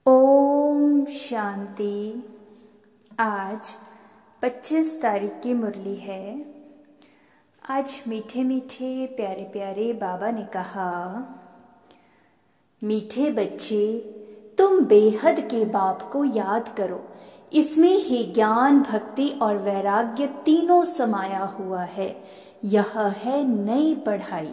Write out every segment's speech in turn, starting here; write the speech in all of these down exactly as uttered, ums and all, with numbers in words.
ओम शांति। आज पच्चीस तारीख की मुरली है। आज मीठे मीठे प्यारे प्यारे बाबा ने कहा, मीठे बच्चे तुम बेहद के बाप को याद करो। इसमें ही ज्ञान, भक्ति और वैराग्य तीनों समाया हुआ है। यह है नई पढ़ाई।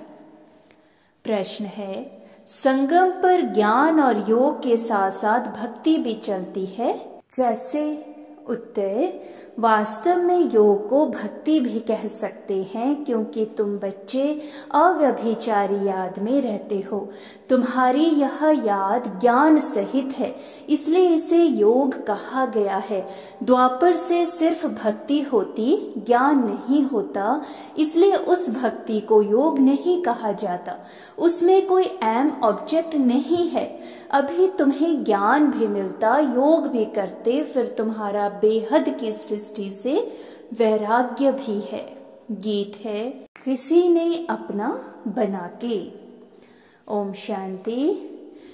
प्रश्न है, संगम पर ज्ञान और योग के साथ साथ भक्ति भी चलती है, कैसे? उत्तर, वास्तव में योग को भक्ति भी कह सकते हैं, क्योंकि तुम बच्चे अव्यभिचारी याद में रहते हो। तुम्हारी यह याद ज्ञान सहित है, इसलिए इसे योग कहा गया है। द्वापर से सिर्फ भक्ति होती, ज्ञान नहीं होता, इसलिए उस भक्ति को योग नहीं कहा जाता। उसमें कोई एम ऑब्जेक्ट नहीं है। अभी तुम्हें ज्ञान भी मिलता, योग भी करते, फिर तुम्हारा बेहद की सृष्टि से वैराग्य भी है। गीत है, किसी ने अपना बना के। ओम शांति।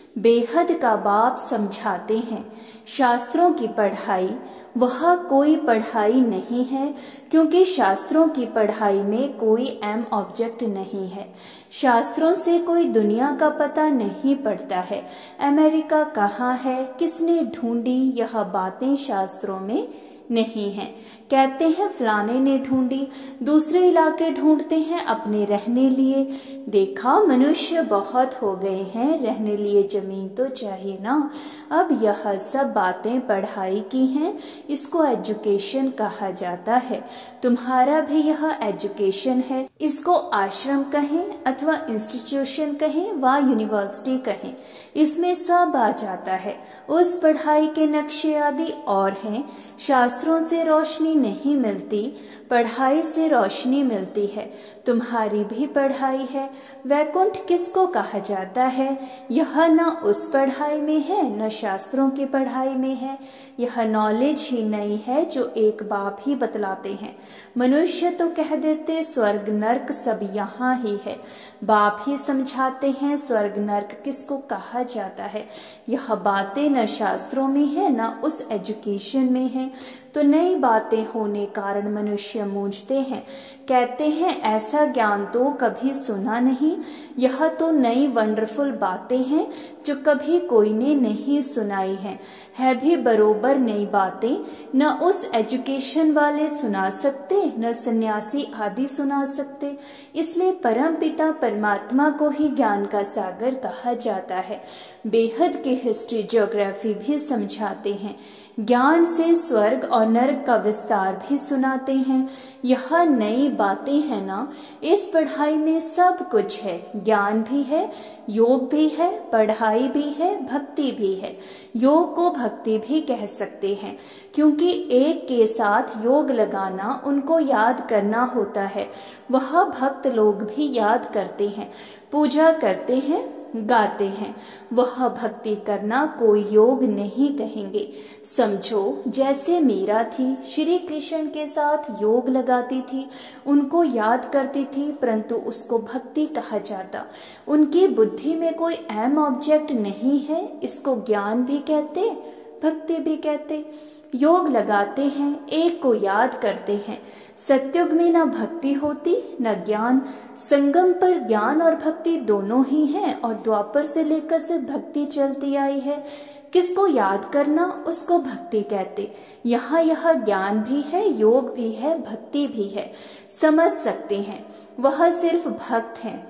बेहद का बाप समझाते हैं, शास्त्रों की पढ़ाई वह कोई पढ़ाई नहीं है, क्योंकि शास्त्रों की पढ़ाई में कोई एम ऑब्जेक्ट नहीं है। शास्त्रों से कोई दुनिया का पता नहीं पड़ता है। अमेरिका कहाँ है, किसने ढूंढी, यह बातें शास्त्रों में नहीं है। कहते हैं फलाने ने ढूंढी, दूसरे इलाके ढूंढते हैं अपने रहने लिए। देखा, मनुष्य बहुत हो गए हैं, रहने लिए जमीन तो चाहिए ना। अब यह सब बातें पढ़ाई की हैं, इसको एजुकेशन कहा जाता है। तुम्हारा भी यह एजुकेशन है। इसको आश्रम कहें अथवा इंस्टीट्यूशन कहें व यूनिवर्सिटी कहें, इसमें सब आ जाता है। उस पढ़ाई के नक्शे आदि और हैं। शास्त्रों से रोशनी नहीं मिलती, पढ़ाई से रोशनी मिलती है। तुम्हारी भी पढ़ाई है। वैकुंठ किसको कहा जाता है? यह न उस पढ़ाई में है, न शास्त्रों की पढ़ाई में है। यह नॉलेज ही नहीं है जो एक बाप ही बतलाते हैं। मनुष्य तो कह देते स्वर्ग नर्क सब यहाँ ही है। बाप ही समझाते हैं स्वर्ग नर्क किसको कहा जाता है। यह बातें न शास्त्रों में है, न उस एजुकेशन में है। तो नई बातें होने कारण मनुष्य मूंझते हैं, कहते हैं ऐसा ज्ञान तो कभी सुना नहीं। यह तो नई वंडरफुल बातें हैं जो कभी कोई ने नहीं सुनाई हैं। है भी बरोबर नई बातें, न उस एजुकेशन वाले सुना सकते, न सन्यासी आदि सुना सकते। इसलिए परम पिता परमात्मा को ही ज्ञान का सागर कहा जाता है। बेहद की हिस्ट्री, ज्योग्राफी भी समझाते हैं। ज्ञान से स्वर्ग और नरक का विस्तार भी सुनाते हैं। यह नई बातें हैं ना। इस पढ़ाई में सब कुछ है। ज्ञान भी है, योग भी है, पढ़ाई भी है, भक्ति भी है। योग को भक्ति भी कह सकते हैं, क्योंकि एक के साथ योग लगाना, उनको याद करना होता है। वह भक्त लोग भी याद करते हैं, पूजा करते हैं, गाते हैं। वह भक्ति करना कोई योग नहीं कहेंगे। समझो जैसे मीरा थी, श्री कृष्ण के साथ योग लगाती थी, उनको याद करती थी, परंतु उसको भक्ति कहा जाता। उनकी बुद्धि में कोई एम ऑब्जेक्ट नहीं है, इसको ज्ञान भी कहते, भक्ति भी कहते। योग लगाते हैं, एक को याद करते हैं। सत्युग में न भक्ति होती न ज्ञान। संगम पर ज्ञान और भक्ति दोनों ही हैं, और द्वापर से लेकर से भक्ति चलती आई है। किसको याद करना, उसको भक्ति कहते। यहाँ यह ज्ञान भी है, योग भी है, भक्ति भी है। समझ सकते हैं, वह सिर्फ भक्त हैं।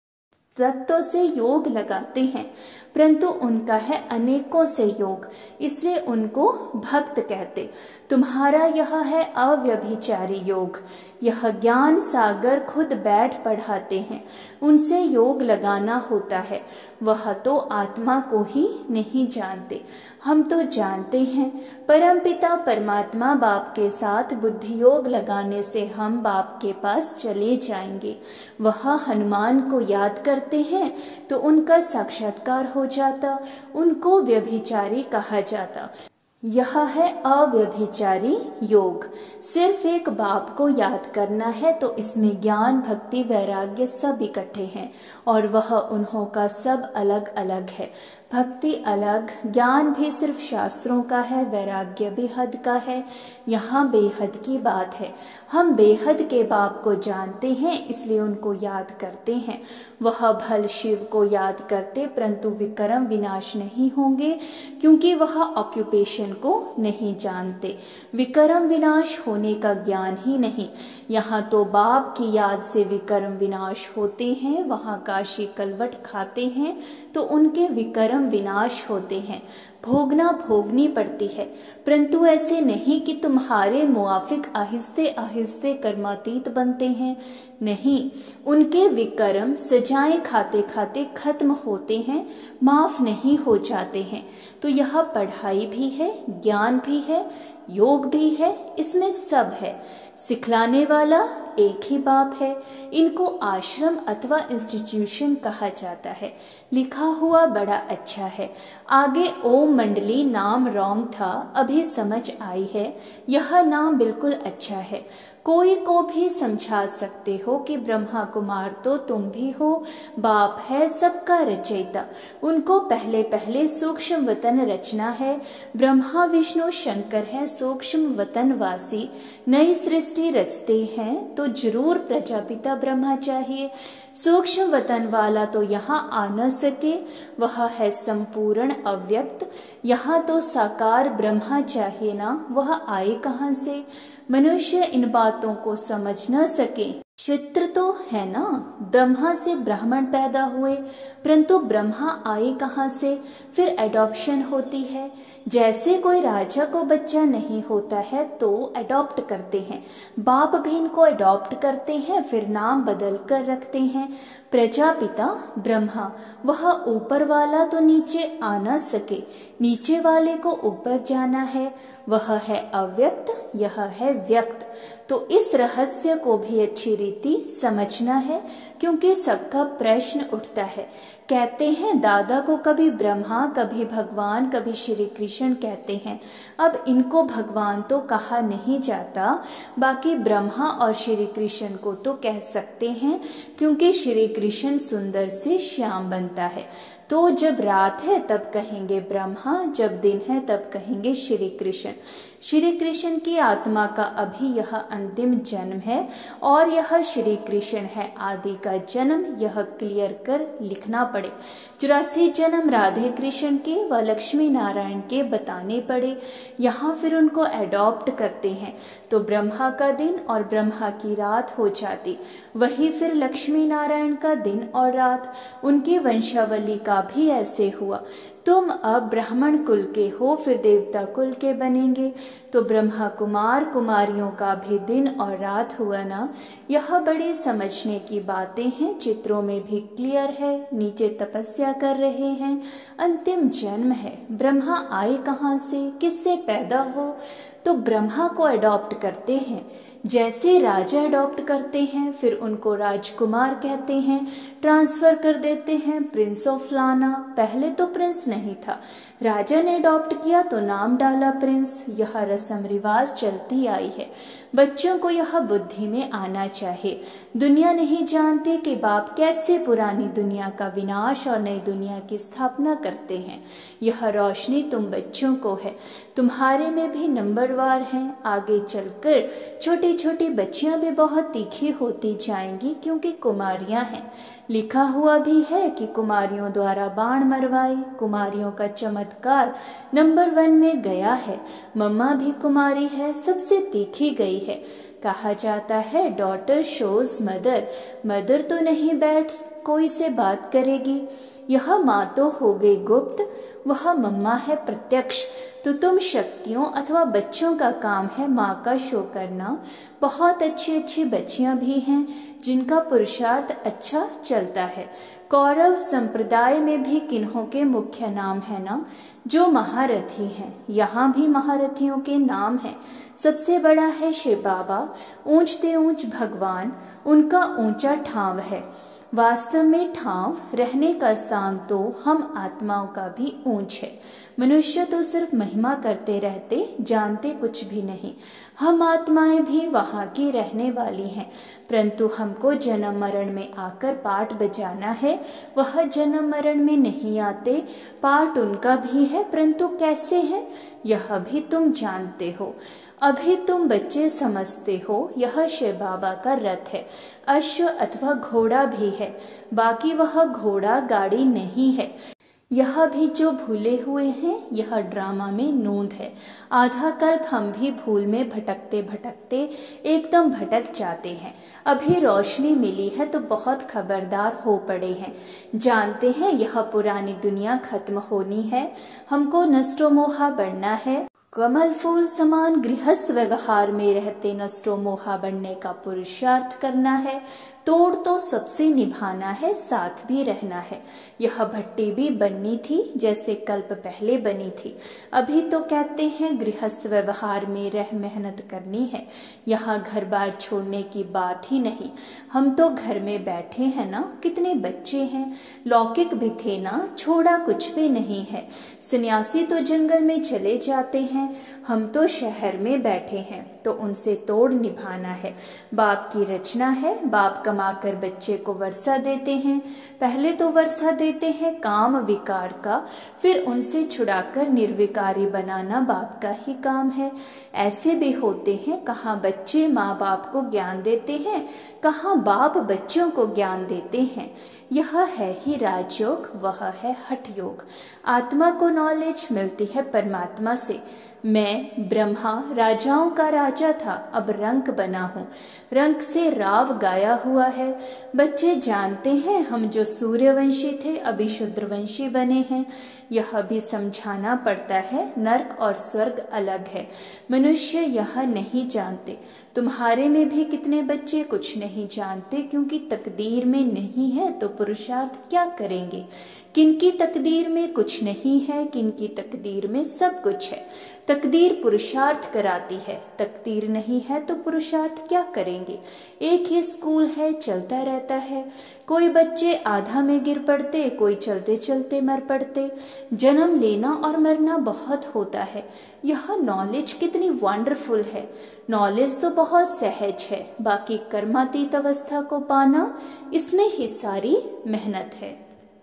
तत्व से योग लगाते हैं, परंतु उनका है अनेकों से योग, इसलिए उनको भक्त कहते। तुम्हारा यह है अव्यभिचारी योग। यह ज्ञान सागर खुद बैठ पढ़ाते हैं, उनसे योग लगाना होता है। वह तो आत्मा को ही नहीं जानते, हम तो जानते हैं। परमपिता परमात्मा बाप के साथ बुद्धि योग लगाने से हम बाप के पास चले जाएंगे। वह हनुमान को याद करते हैं तो उनका साक्षात्कार हो जाता, उनको व्यभिचारी कहा जाता। यह है अव्यभिचारी योग। सिर्फ एक बाप को याद करना है तो इसमें ज्ञान, भक्ति, वैराग्य सब इकट्ठे हैं, और वह उन्हों का सब अलग अलग है। भक्ति अलग, ज्ञान भी सिर्फ शास्त्रों का है, वैराग्य बेहद का है। यहाँ बेहद की बात है। हम बेहद के बाप को जानते हैं, इसलिए उनको याद करते हैं। वह भल शिव को याद करते, परंतु विक्रम विनाश नहीं होंगे, क्योंकि वह ऑक्यूपेशन को नहीं जानते। विक्रम विनाश होने का ज्ञान ही नहीं। यहाँ तो बाप की याद से विक्रम विनाश होते हैं, वहाँ काशी कलवट खाते हैं तो उनके विक्रम विनाश होते हैं। भोगना भोगनी पड़ती है, परंतु ऐसे नहीं कि तुम्हारे मुआफिक आहिस्ते आहिस्ते कर्मातीत बनते हैं। नहीं, उनके विक्रम सजाएं खाते खाते खत्म होते हैं, माफ नहीं हो जाते हैं। तो यह पढ़ाई भी है, ज्ञान भी है, योग भी है, इसमें सब है। सिखलाने वाला एक ही बाप है। इनको आश्रम अथवा इंस्टीट्यूशन कहा जाता है। लिखा हुआ बड़ा अच्छा है। आगे ओम मंडली नाम रॉन्ग था, अभी समझ आई है। यह नाम बिल्कुल अच्छा है। कोई को भी समझा सकते हो कि ब्रह्मा कुमार तो तुम भी हो, बाप है सबका रचयिता। उनको पहले पहले सूक्ष्म वतन रचना है। ब्रह्मा विष्णु शंकर है सूक्ष्म वतनवासी। नई सृष्टि रचते हैं तो जरूर प्रजापिता ब्रह्मा चाहिए। सूक्ष्म वतन वाला तो यहाँ आ न सके, वह है संपूर्ण अव्यक्त। यहाँ तो साकार ब्रह्मा चाहिए ना, वह आए कहाँ से? मनुष्य इन बातों को समझ न सके। चित्र तो है ना, ब्रह्मा से ब्राह्मण पैदा हुए, परंतु ब्रह्मा आए कहाँ से? फिर एडॉप्शन होती है। जैसे कोई राजा को बच्चा नहीं होता है तो अडॉप्ट करते हैं, बाप भी इनको अडॉप्ट करते हैं, फिर नाम बदल कर रखते हैं। प्रजापिता ब्रह्मा, वह ऊपर वाला तो नीचे आ न सके, नीचे वाले को ऊपर जाना है। वह है अव्यक्त, यह है व्यक्त। तो इस रहस्य को भी अच्छी रीति समझना है, क्योंकि सबका प्रश्न उठता है। कहते हैं दादा को कभी ब्रह्मा, कभी भगवान, कभी श्री कृष्ण कहते हैं। अब इनको भगवान तो कहा नहीं जाता, बाकी ब्रह्मा और श्री कृष्ण को तो कह सकते हैं, क्योंकि श्री कृष्ण सुंदर से श्याम बनता है। तो जब रात है तब कहेंगे ब्रह्मा, जब दिन है तब कहेंगे श्री कृष्ण। श्री कृष्ण की आत्मा का अभी यह अंतिम जन्म है और यह श्री कृष्ण है आदि का जन्म। यह क्लियर कर लिखना पड़े। चौरासी जन्म राधे कृष्ण के व लक्ष्मी नारायण के बताने पड़े। यहाँ फिर उनको एडॉप्ट करते हैं तो ब्रह्मा का दिन और ब्रह्मा की रात हो जाती, वही फिर लक्ष्मी नारायण का दिन और रात। उनकी वंशावली का भी ऐसे हुआ। तुम अब ब्राह्मण कुल के हो, फिर देवता कुल के बनेंगे, तो ब्रह्मा कुमार कुमारियों का भी दिन और रात हुआ ना। यह बड़ी समझने की बातें हैं, चित्रों में भी क्लियर है। नीचे तपस्या कर रहे हैं, अंतिम जन्म है। ब्रह्मा आए कहाँ से, किससे पैदा हो? तो ब्रह्मा को अडॉप्ट करते हैं। जैसे राजा अडॉप्ट करते हैं, फिर उनको राजकुमार कहते हैं, ट्रांसफर कर देते हैं प्रिंस ऑफ लाना। पहले तो प्रिंस नहीं था, राजा ने अडॉप्ट किया तो नाम डाला प्रिंस। यह रस्म रिवाज चलती आई है। बच्चों को यह बुद्धि में आना चाहिए। दुनिया नहीं जानती कि बाप कैसे पुरानी दुनिया का विनाश और नई दुनिया की स्थापना करते हैं। यह रोशनी तुम बच्चों को है, तुम्हारे में भी नंबरवार हैं। आगे चलकर छोटी छोटी बच्चियां भी बहुत तीखी होती जाएंगी, क्योंकि कुमारियां हैं। लिखा हुआ भी है कि कुमारियों द्वारा बाण मरवाए। कुमारियों का चमत्कार नंबर वन में गया है। मम्मा भी कुमारी है, सबसे तीखी गई है। कहा जाता है डॉटर शोज मदर। मदर तो नहीं बैठ कोई से बात करेगी। यह माँ तो हो गई गुप्त, वह मम्मा है प्रत्यक्ष। तो तुम शक्तियों अथवा बच्चों का काम है माँ का शो करना। बहुत अच्छी अच्छी बच्चियां भी हैं जिनका पुरुषार्थ अच्छा चलता है। कौरव संप्रदाय में भी किन्हों के मुख्य नाम है ना, जो महारथी हैं। यहाँ भी महारथियों के नाम हैं। सबसे बड़ा है शिव बाबा, ऊंचते ऊंच भगवान, उनका ऊंचा ठाव है। वास्तव में ठाव रहने का स्थान तो हम आत्माओं का भी ऊंच है। मनुष्य तो सिर्फ महिमा करते रहते, जानते कुछ भी नहीं। हम आत्माएं भी वहां की रहने वाली हैं, परंतु हमको जन्म मरण में आकर पाठ बजाना है। वह जन्म मरण में नहीं आते, पाठ उनका भी है, परंतु कैसे है यह भी तुम जानते हो। अभी तुम बच्चे समझते हो यह शिव बाबा का रथ है, अश्व अथवा घोड़ा भी है, बाकी वह घोड़ा गाड़ी नहीं है। यह भी जो भूले हुए हैं, यह ड्रामा में नूंद है। आधा कल्प हम भी भूल में भटकते भटकते एकदम भटक जाते हैं। अभी रोशनी मिली है तो बहुत खबरदार हो पड़े हैं। जानते हैं यह पुरानी दुनिया खत्म होनी है, हमको नष्टो मोहा बढ़ना है। कमल फूल समान गृहस्थ व्यवहार में रहते नष्टो मोहा बढ़ने का पुरुषार्थ करना है। तोड़ तो सबसे निभाना है, साथ भी रहना है। यह भट्टी भी बननी थी जैसे कल्प पहले बनी थी। अभी तो कहते हैं गृहस्थ व्यवहार में रह मेहनत करनी है, यहाँ घर बार छोड़ने की बात ही नहीं। हम तो घर में बैठे हैं ना, कितने बच्चे हैं, लौकिक भी थे ना, छोड़ा कुछ भी नहीं है। सन्यासी तो जंगल में चले जाते हैं, हम तो शहर में बैठे हैं, तो उनसे तोड़ निभाना है। बाप की रचना है, बाप कमाकर बच्चे को वर्षा देते हैं। पहले तो वर्षा देते हैं काम विकार का, फिर उनसे छुड़ाकर निर्विकारी बनाना बाप का ही काम है। ऐसे भी होते हैं, कहाँ बच्चे माँ बाप को ज्ञान देते हैं, कहाँ बाप बच्चों को ज्ञान देते हैं। यह है ही राजयोग, वह है हठ योग। आत्मा को नॉलेज मिलती है परमात्मा से। मैं ब्रह्मा राजाओं का राजा था, अब रंक बना हूँ, रंक से राव गाया हुआ है। बच्चे जानते हैं हम जो सूर्यवंशी थे अभी शूद्रवंशी बने हैं। यह भी समझाना पड़ता है, नर्क और स्वर्ग अलग है। मनुष्य यह नहीं जानते। तुम्हारे में भी कितने बच्चे कुछ नहीं जानते, क्योंकि तकदीर में नहीं है तो पुरुषार्थ क्या करेंगे। किनकी तकदीर में कुछ नहीं है, किनकी तकदीर में सब कुछ है। तकदीर पुरुषार्थ कराती है, तकदीर नहीं है तो पुरुषार्थ क्या करेंगे। एक ही स्कूल है, चलता रहता है। कोई बच्चे आधा में गिर पड़ते, कोई चलते चलते मर पड़ते। जन्म लेना और मरना बहुत होता है। यह नॉलेज कितनी वंडरफुल है। नॉलेज तो बहुत सहज है, बाकी कर्मातीत अवस्था को पाना, इसमें ही सारी मेहनत है।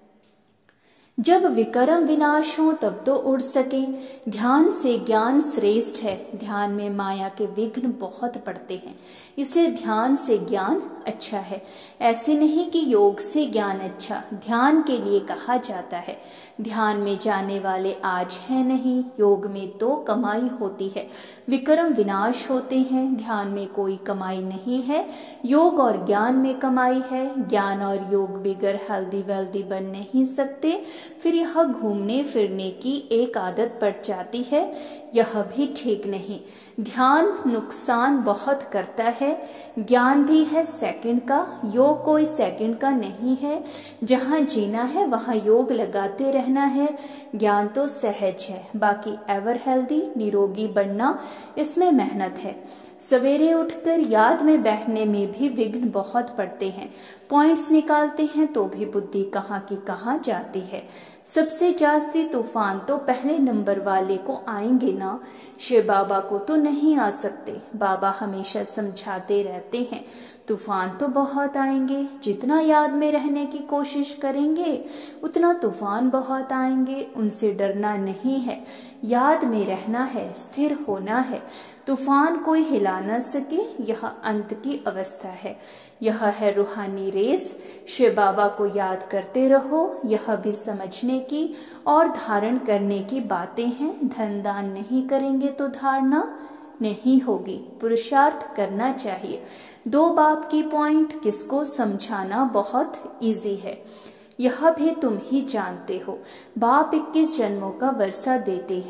जब विक्रम विनाश हो तब तो उड़ सके। ध्यान से ज्ञान श्रेष्ठ है। ध्यान में माया के विघ्न बहुत पड़ते हैं, इसलिए ध्यान से ज्ञान अच्छा है। ऐसे नहीं कि योग से ज्ञान अच्छा, ध्यान के लिए कहा जाता है। ध्यान में जाने वाले आज है नहीं, योग में तो कमाई होती है। विक्रम विनाश होते हैं, ध्यान में कोई कमाई नहीं है। योग और ज्ञान में कमाई है। ज्ञान और योग बिगर हल्दी वल्दी बन नहीं सकते। फिर यह घूमने फिरने की एक आदत पड़ जाती है, यह भी ठीक नहीं। ध्यान नुकसान बहुत करता है। ज्ञान भी है सेकंड का, योग कोई सेकंड का नहीं है। जहाँ जीना है वहाँ योग लगाते रहना है। ज्ञान तो सहज है, बाकी एवर हेल्दी निरोगी बनना, इसमें मेहनत है। सवेरे उठकर याद में बैठने में भी विघ्न बहुत पड़ते हैं। पॉइंट्स निकालते हैं तो भी बुद्धि कहाँ की कहाँ जाती है। सबसे जास्ती तूफान तो पहले नंबर वाले को आएंगे ना, शिव बाबा को तो नहीं आ सकते। बाबा हमेशा समझाते रहते हैं तूफान तो बहुत आएंगे, जितना याद में रहने की कोशिश करेंगे उतना तूफान बहुत आएंगे। उनसे डरना नहीं है, याद में रहना है, स्थिर होना है। तूफान कोई हिला न सके, यह अंत की अवस्था है। यह है रूहानी रेस। शिव बाबा को याद करते रहो। यह भी समझने की और धारण करने की बातें हैं। धन दान नहीं करेंगे तो धारणा नहीं होगी। पुरुषार्थ करना चाहिए। दो बाप की पॉइंट किसको समझाना बहुत इजी है, यह भी तुम ही जानते हो। बाप इक्कीस जन्मों का वर्षा देते हैं,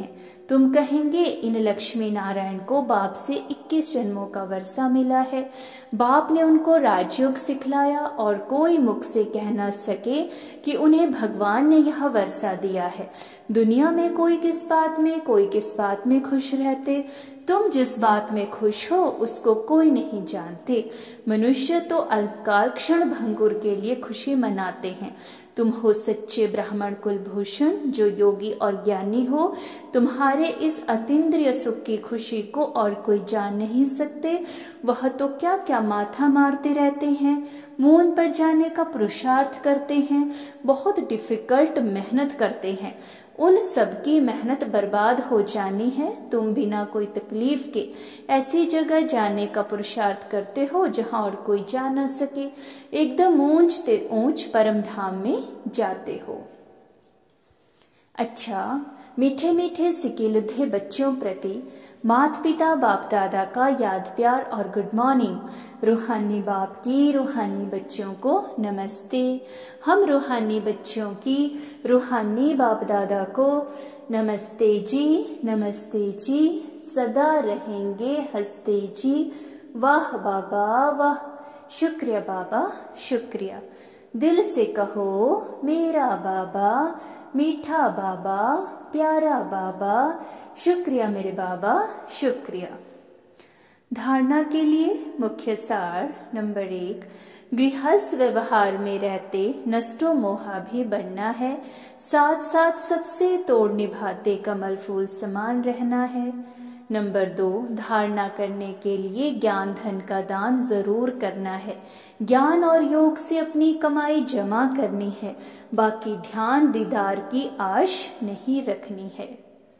तुम कहेंगे इन लक्ष्मी नारायण को बाप से इक्कीस जन्मों का वर्षा मिला है। बाप ने उनको राजयोग सिखलाया और कोई मुख से कह न सके कि उन्हें भगवान ने यह वर्षा दिया है। दुनिया में कोई किस बात में कोई किस बात में खुश रहते, तुम जिस बात में खुश हो उसको कोई नहीं जानते। मनुष्य तो अल्पकाल क्षण भंगुर के लिए खुशी मनाते हैं। तुम हो सच्चे ब्राह्मण कुलभूषण जो योगी और ज्ञानी हो। तुम्हारे इस अतीन्द्रिय सुख की खुशी को और कोई जान नहीं सकते। वह तो क्या क्या माथा मारते रहते हैं, मून पर जाने का पुरुषार्थ करते हैं, बहुत डिफिकल्ट मेहनत करते हैं। उन सबकी मेहनत बर्बाद हो जानी है। तुम बिना कोई तकलीफ के ऐसी जगह जाने का पुरुषार्थ करते हो जहां और कोई जा न सके। एकदम ऊंच ते ऊंच परम धाम में जाते हो। अच्छा, मीठे मीठे सिकिलधे बच्चों प्रति माता पिता बाप दादा का याद प्यार और गुड मॉर्निंग। रूहानी बाप की रूहानी बच्चों को नमस्ते। हम रूहानी बच्चों की रूहानी बाप दादा को नमस्ते जी, नमस्ते जी। सदा रहेंगे हंसते जी। वाह बाबा वाह, शुक्रिया बाबा शुक्रिया। दिल से कहो मेरा बाबा, मीठा बाबा, प्यारा बाबा, शुक्रिया मेरे बाबा शुक्रिया। धारणा के लिए मुख्य सार नंबर एक, गृहस्थ व्यवहार में रहते नष्टो मोहा भी बनना है, साथ साथ सबसे तोड़ निभाते कमल फूल समान रहना है। नंबर दो, धारणा करने के लिए ज्ञान धन का दान जरूर करना है। ज्ञान और योग से अपनी कमाई जमा करनी है, बाकी ध्यान दीदार की आश नहीं रखनी है।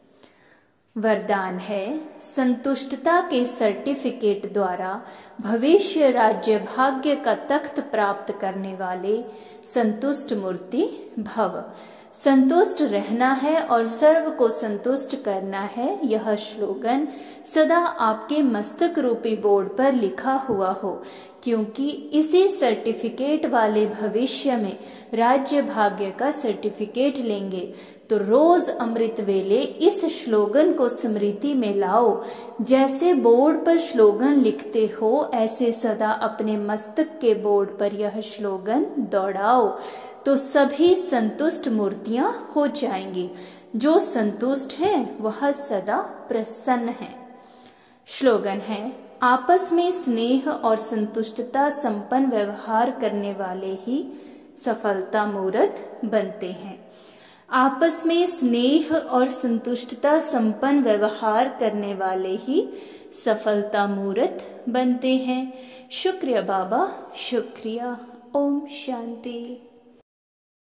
वरदान है, संतुष्टता के सर्टिफिकेट द्वारा भविष्य राज्य भाग्य का तख्त प्राप्त करने वाले संतुष्ट मूर्ति भव। संतुष्ट रहना है और सर्व को संतुष्ट करना है, यह श्लोगन सदा आपके मस्तक रूपी बोर्ड पर लिखा हुआ हो, क्योंकि इसी सर्टिफिकेट वाले भविष्य में राज्य भाग्य का सर्टिफिकेट लेंगे तो रोज अमृत वेले इस श्लोगन को स्मृति में लाओ। जैसे बोर्ड पर श्लोगन लिखते हो ऐसे सदा अपने मस्तक के बोर्ड पर यह श्लोगन दौड़ाओ तो सभी संतुष्ट मूर्तियां हो जाएंगी। जो संतुष्ट हैं वह सदा प्रसन्न हैं। श्लोगन है, आपस में स्नेह और संतुष्टता संपन्न व्यवहार करने वाले ही सफलता मूर्त बनते हैं। आपस में स्नेह और संतुष्टता संपन्न व्यवहार करने वाले ही सफलता मूर्त बनते हैं। शुक्रिया बाबा शुक्रिया। ओम शांति।